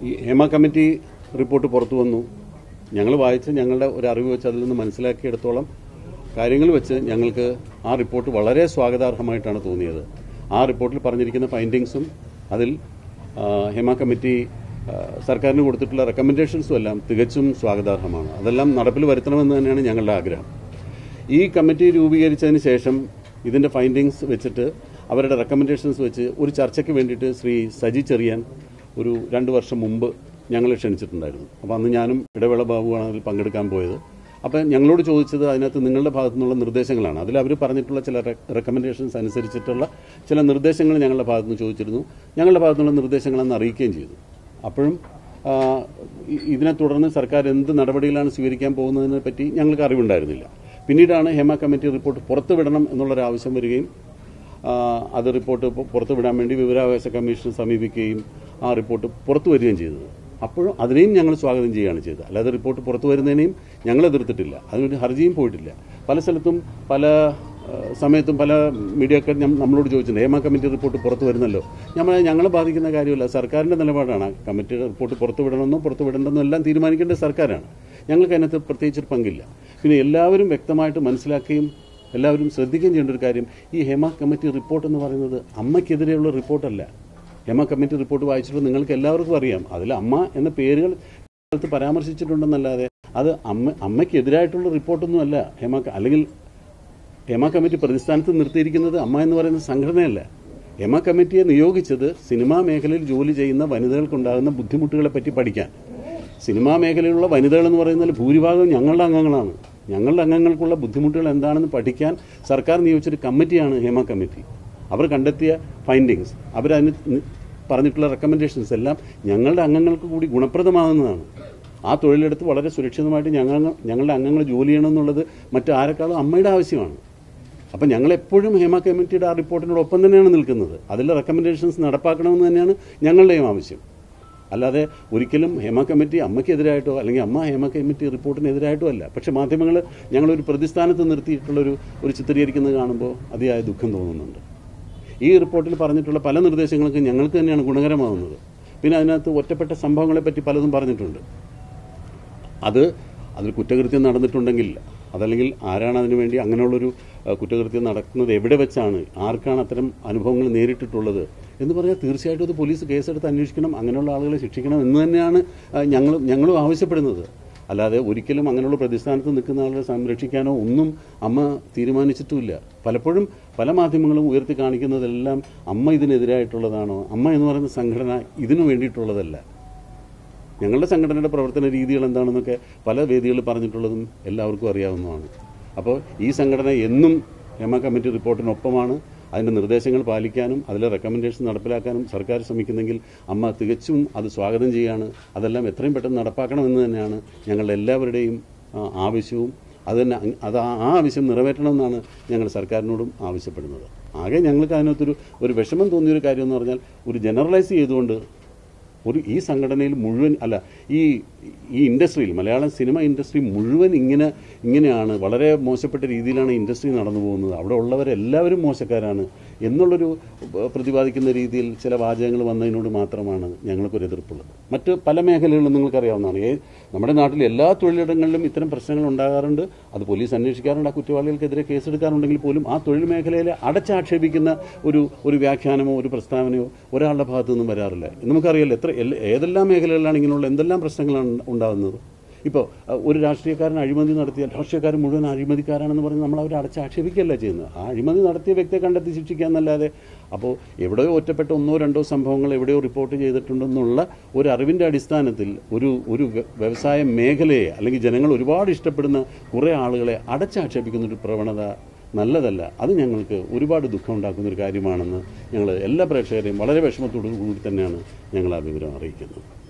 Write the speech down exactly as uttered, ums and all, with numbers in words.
ഈ Hema committee report പുറത്തു വന്നു. ഞങ്ങൾ വായിച്ച് ഞങ്ങളുടെ ഒരു അറിവ് വെച്ച് അതിൽ നിന്ന് മനസ്സിലാക്കിയെടുത്തോളം കാര്യങ്ങൾ വെച്ച് ഞങ്ങൾക്ക് ആ റിപ്പോർട്ട് വളരെ സ്വാഗതാർഹമായിട്ടാണ് തോന്നിയത്. ആ റിപ്പോർട്ടിൽ പറഞ്ഞിരിക്കുന്ന ഫൈൻഡിങ്സും അതിൽ ഹേമ കമ്മിറ്റി സർക്കാരിന് കൊടുത്തിട്ടുള്ള റെക്കമെൻഡേഷൻസും എല്ലാം തികച്ചും സ്വാഗതാർഹമാണ്. അതെല്ലാം നടപ്പിൽ വരുത്തണമെന്ന് തന്നെയാണ് ഞങ്ങളുടെ ആഗ്രഹം. ഈ കമ്മിറ്റി രൂപീകരിച്ചതിന് ശേഷം ഇതിൻ്റെ ഫൈൻഡിങ്സ് വെച്ചിട്ട് അവരുടെ റെക്കമെൻഡേഷൻസ് വെച്ച് ഒരു ചർച്ചയ്ക്ക് വേണ്ടിയിട്ട് ശ്രീ സജി ചെറിയാൻ ഒരു രണ്ട് വർഷം മുമ്പ് ഞങ്ങളെ ക്ഷണിച്ചിട്ടുണ്ടായിരുന്നു. അപ്പോൾ അന്ന് ഞാനും ഇടവേള ബാബുവാണ് അതിൽ പങ്കെടുക്കാൻ പോയത്. അപ്പോൾ ഞങ്ങളോട് ചോദിച്ചത് അതിനകത്ത് നിങ്ങളുടെ ഭാഗത്തു നിന്നുള്ള നിർദ്ദേശങ്ങളാണ്. അതിൽ അവർ പറഞ്ഞിട്ടുള്ള ചില റെക്കമെൻഡേഷൻസ് അനുസരിച്ചിട്ടുള്ള ചില നിർദ്ദേശങ്ങൾ ഞങ്ങളുടെ ഭാഗത്തു നിന്ന് ചോദിച്ചിരുന്നു. ഞങ്ങളുടെ ഭാഗത്തു നിന്നുള്ള നിർദ്ദേശങ്ങളെന്ന് അറിയിക്കുകയും ചെയ്തു. അപ്പോഴും ഇതിനെ തുടർന്ന് സർക്കാർ എന്ത് നടപടികളാണ് സ്വീകരിക്കാൻ പോകുന്നതിനെ പറ്റി ഞങ്ങൾക്ക് അറിവുണ്ടായിരുന്നില്ല. പിന്നീടാണ് ഹേമ കമ്മിറ്റി റിപ്പോർട്ട് പുറത്തുവിടണം എന്നുള്ളൊരാവശ്യം വരികയും അത് റിപ്പോർട്ട് പുറത്തുവിടാൻ വേണ്ടി വിവരാവകാശ കമ്മീഷനെ സമീപിക്കുകയും ആ റിപ്പോർട്ട് പുറത്തു വരികയും ചെയ്തത്. അപ്പോഴും അതിനെയും ഞങ്ങൾ സ്വാഗതം ചെയ്യുകയാണ് ചെയ്തത്. അല്ലാതെ റിപ്പോർട്ട് പുറത്തു വരുന്നതിനെയും ഞങ്ങൾ എതിർത്തിട്ടില്ല. അതിനൊരു ഹർജിയും പോയിട്ടില്ല. പല സ്ഥലത്തും പല സമയത്തും പല മീഡിയക്കാർ നമ്മളോട് ചോദിച്ചിട്ടുണ്ട്, ഹേമ കമ്മിറ്റി റിപ്പോർട്ട് പുറത്തു വരുന്നല്ലോ. നമ്മൾ ഞങ്ങളെ ബാധിക്കുന്ന കാര്യമല്ല, സർക്കാരിൻ്റെ നിലപാടാണ്. കമ്മിറ്റി റിപ്പോർട്ട് പുറത്തു വിടണമെന്നോ പുറത്തു വിടണമെന്നോ എല്ലാം തീരുമാനിക്കേണ്ട സർക്കാരാണ്. ഞങ്ങൾക്ക് അതിനകത്ത് പ്രത്യേകിച്ചൊരു പങ്കില്ല. പിന്നെ എല്ലാവരും വ്യക്തമായിട്ട് മനസ്സിലാക്കുകയും എല്ലാവരും ശ്രദ്ധിക്കുകയും ചെയ്യേണ്ട ഒരു കാര്യം, ഈ ഹേമ കമ്മിറ്റി റിപ്പോർട്ട് എന്ന് പറയുന്നത് അമ്മയ്ക്കെതിരെയുള്ള റിപ്പോർട്ടല്ല. ഹേമ കമ്മിറ്റി റിപ്പോർട്ട് വായിച്ചിട്ട് നിങ്ങൾക്ക് എല്ലാവർക്കും അറിയാം, അതിൽ അമ്മ എന്ന പേരുകൾ പരാമർശിച്ചിട്ടുണ്ടെന്നല്ലാതെ അത് അമ്മ അമ്മയ്ക്കെതിരായിട്ടുള്ള റിപ്പോർട്ടൊന്നുമല്ല. ഹേമ അല്ലെങ്കിൽ ഹേമ കമ്മിറ്റി പ്രതിസ്ഥാനത്ത് നിർത്തിയിരിക്കുന്നത് അമ്മ എന്ന് പറയുന്ന സംഘടനയല്ല. ഹേമ കമ്മിറ്റിയെ നിയോഗിച്ചത് സിനിമാ മേഖലയിൽ ജോലി ചെയ്യുന്ന വനിതകൾക്കുണ്ടാകുന്ന ബുദ്ധിമുട്ടുകളെ പറ്റി പഠിക്കാൻ. സിനിമാ മേഖലയിലുള്ള വനിതകളെന്ന് പറയുന്നതിൽ ഭൂരിഭാഗം ഞങ്ങളുടെ അംഗങ്ങളാണ്. ഞങ്ങളുടെ അംഗങ്ങൾക്കുള്ള ബുദ്ധിമുട്ടുകൾ എന്താണെന്ന് പഠിക്കാൻ സർക്കാർ നിയോഗിച്ചൊരു കമ്മിറ്റിയാണ് ഹേമ കമ്മിറ്റി. അവർ കണ്ടെത്തിയ ഫൈൻഡിങ്സ്, അവരതിന് പറഞ്ഞിട്ടുള്ള റെക്കമെൻഡേഷൻസ് എല്ലാം ഞങ്ങളുടെ അംഗങ്ങൾക്ക് കൂടി ഗുണപ്രദമാകുന്നതാണ്. ആ തൊഴിലെടുത്ത് വളരെ സുരക്ഷിതമായിട്ട് ഞങ്ങൾ ഞങ്ങളുടെ അംഗങ്ങൾ ജോലി ചെയ്യണമെന്നുള്ളത് മറ്റാരെക്കാളും അമ്മയുടെ ആവശ്യമാണ്. അപ്പം ഞങ്ങളെപ്പോഴും ഹേമ കമ്മിറ്റിയുടെ ആ റിപ്പോർട്ടിനോടൊപ്പം തന്നെയാണ് നിൽക്കുന്നത്. അതിലെ റെക്കമെൻഡേഷൻസ് നടപ്പാക്കണമെന്ന് തന്നെയാണ് ഞങ്ങളുടെയും ആവശ്യം. അല്ലാതെ ഒരിക്കലും ഹേമ കമ്മിറ്റി അമ്മയ്ക്കെതിരായിട്ടോ അല്ലെങ്കിൽ അമ്മ ഹേമ കമ്മിറ്റി റിപ്പോർട്ടിനെതിരായിട്ടോ അല്ല. പക്ഷേ മാധ്യമങ്ങൾ ഞങ്ങളൊരു പ്രതിസ്ഥാനത്ത് നിർത്തിയിട്ടുള്ളൊരു ഒരു ചിത്രീകരിക്കുന്നത് കാണുമ്പോൾ അതിയായ ദുഃഖം തോന്നുന്നുണ്ട്. ഈ റിപ്പോർട്ടിൽ പറഞ്ഞിട്ടുള്ള പല നിർദ്ദേശങ്ങൾക്ക് ഞങ്ങൾക്ക് തന്നെയാണ് ഗുണകരമാകുന്നത്. പിന്നെ അതിനകത്ത് ഒറ്റപ്പെട്ട സംഭവങ്ങളെപ്പറ്റി പലതും പറഞ്ഞിട്ടുണ്ട്. അത് അതിൽ കുറ്റകൃത്യം നടന്നിട്ടുണ്ടെങ്കിൽ അതല്ലെങ്കിൽ ആരാണ് അതിനു വേണ്ടി അങ്ങനെയുള്ളൊരു കുറ്റകൃത്യം നടക്കുന്നത്, എവിടെ വെച്ചാണ്, ആർക്കാണ് അത്തരം അനുഭവങ്ങൾ നേരിട്ടിട്ടുള്ളത് എന്ന് പറഞ്ഞാൽ തീർച്ചയായിട്ടും അത് പോലീസ് കേസെടുത്ത് അന്വേഷിക്കണം, അങ്ങനെയുള്ള ആളുകളെ ശിക്ഷിക്കണം എന്ന് തന്നെയാണ് ഞങ്ങൾ ഞങ്ങളും ആവശ്യപ്പെടുന്നത്. അല്ലാതെ ഒരിക്കലും അങ്ങനെയുള്ള പ്രതിസ്ഥാനത്ത് നിൽക്കുന്ന ആളുകളെ സംരക്ഷിക്കാനോ ഒന്നും അമ്മ തീരുമാനിച്ചിട്ടുമില്ല. പലപ്പോഴും പല മാധ്യമങ്ങളും ഉയർത്തി കാണിക്കുന്നതെല്ലാം അമ്മ ഇതിനെതിരായിട്ടുള്ളതാണോ, അമ്മ എന്ന് പറയുന്ന സംഘടന ഇതിനു വേണ്ടിയിട്ടുള്ളതല്ല. ഞങ്ങളുടെ സംഘടനയുടെ പ്രവർത്തന രീതികൾ എന്താണെന്നൊക്കെ പല വേദികളിൽ പറഞ്ഞിട്ടുള്ളതും എല്ലാവർക്കും അറിയാവുന്നതാണ്. അപ്പോൾ ഈ സംഘടന എന്നും ഹേമ കമ്മിറ്റി റിപ്പോർട്ടിനൊപ്പമാണ്. അതിൻ്റെ നിർദ്ദേശങ്ങൾ പാലിക്കാനും അതിലെ റെക്കമെൻഡേഷൻ നടപ്പിലാക്കാനും സർക്കാർ ശ്രമിക്കുന്നെങ്കിൽ അമ്മ തികച്ചും അത് സ്വാഗതം ചെയ്യുകയാണ്. അതെല്ലാം എത്രയും പെട്ടെന്ന് നടപ്പാക്കണമെന്ന് തന്നെയാണ് ഞങ്ങളുടെ എല്ലാവരുടെയും ആവശ്യവും. അത് തന്നെ അത് ആ ആവശ്യം നിറവേറ്റണമെന്നാണ് ഞങ്ങൾ സർക്കാരിനോടും ആവശ്യപ്പെടുന്നത്. ആകെ ഞങ്ങൾക്ക് അതിനകത്തൊരു ഒരു വിഷമം തോന്നിയൊരു കാര്യം എന്ന് പറഞ്ഞാൽ, ഒരു ജനറലൈസ് ചെയ്തുകൊണ്ട് ഒരു ഈ സംഘടനയിൽ മുഴുവൻ അല്ല ഈ ഈ ഇൻഡസ്ട്രിയിൽ മലയാളം സിനിമ ഇൻഡസ്ട്രി മുഴുവൻ ഇങ്ങനെ ഇങ്ങനെയാണ്, വളരെ മോശപ്പെട്ട രീതിയിലാണ് ഇൻഡസ്ട്രി നടന്നു പോകുന്നത്, അവിടെ ഉള്ളവരെല്ലാവരും മോശക്കാരാണ് എന്നുള്ളൊരു പ്രതിപാദിക്കുന്ന രീതിയിൽ ചില വാചകങ്ങൾ വന്നതിനോട് മാത്രമാണ് ഞങ്ങൾക്കൊരു എതിർപ്പുള്ളത്. മറ്റ് പല മേഖലകളിലും നിങ്ങൾക്കറിയാവുന്നതാണ്. നമ്മുടെ നാട്ടിൽ എല്ലാ തൊഴിലിടങ്ങളിലും ഇത്തരം പ്രശ്നങ്ങൾ ഉണ്ടാകാറുണ്ട്. അത് പോലീസ് അന്വേഷിക്കാറുണ്ട്. ആ കുറ്റവാളികൾക്കെതിരെ കേസെടുക്കാറുണ്ടെങ്കിൽ പോലും ആ തൊഴിൽ മേഖലയിലെ അടച്ചാക്ഷേപിക്കുന്ന ഒരു ഒരു വ്യാഖ്യാനമോ ഒരു പ്രസ്താവനയോ ഒരാളുടെ ഭാഗത്തു നിന്നും വരാറില്ല. നമുക്കറിയാലോ എത്ര ഏതെല്ലാം മേഖലകളിലാണ് ഇങ്ങനെയുള്ള എന്തെല്ലാം പ്രശ്നങ്ങളാണ് ഉണ്ടാകുന്നത്. ഇപ്പോൾ ഒരു രാഷ്ട്രീയക്കാരൻ അഴിമതി നടത്തിയാൽ രാഷ്ട്രീയക്കാരൻ മുഴുവൻ അഴിമതിക്കാരാണെന്ന് പറഞ്ഞ് നമ്മൾ അവരെ അടച്ചാക്ഷേപിക്കുകയല്ല ചെയ്യുന്നത്. ആ അഴിമതി നടത്തിയ വ്യക്തിയെ കണ്ടെത്തി ശിക്ഷിക്കാമെന്നല്ലാതെ അപ്പോൾ എവിടെയോ ഒറ്റപ്പെട്ട ഒന്നോ രണ്ടോ സംഭവങ്ങൾ എവിടെയോ റിപ്പോർട്ട് ചെയ്തിട്ടുണ്ടെന്നുള്ള ഒരു അറിവിൻ്റെ അടിസ്ഥാനത്തിൽ ഒരു ഒരു വ്യവസായ മേഖലയെ അല്ലെങ്കിൽ ജനങ്ങൾ ഒരുപാട് ഇഷ്ടപ്പെടുന്ന കുറേ ആളുകളെ അടച്ചാക്ഷേപിക്കുന്നൊരു പ്രവണത നല്ലതല്ല. അത് ഞങ്ങൾക്ക് ഒരുപാട് ദുഃഖം ഉണ്ടാക്കുന്നൊരു കാര്യമാണെന്ന് ഞങ്ങൾ എല്ലാ പ്രേക്ഷകരെയും വളരെ വിഷമത്തോടു കൂടി തന്നെയാണ് ഞങ്ങൾ ആ വിവരം അറിയിക്കുന്നത്.